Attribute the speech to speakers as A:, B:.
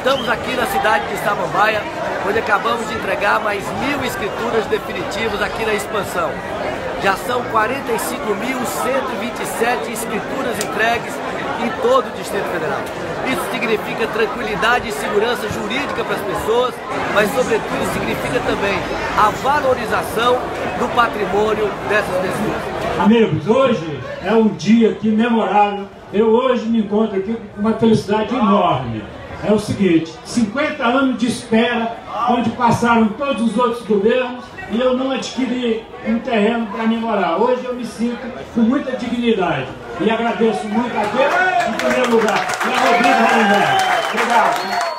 A: Estamos aqui na cidade de Samambaia, onde acabamos de entregar mais 1.000 escrituras definitivas aqui na expansão. Já são 45.127 escrituras entregues em todo o Distrito Federal. Isso significa tranquilidade e segurança jurídica para as pessoas, mas sobretudo significa também a valorização do patrimônio dessas pessoas.
B: Amigos, hoje é um dia aqui memorável. Eu hoje me encontro aqui com uma felicidade enorme. É o seguinte, 50 anos de espera, onde passaram todos os outros governos, e eu não adquiri um terreno para me morar. Hoje eu me sinto com muita dignidade. E agradeço muito a Deus, em primeiro lugar, e a Rodrigo Hollenberg. Obrigado.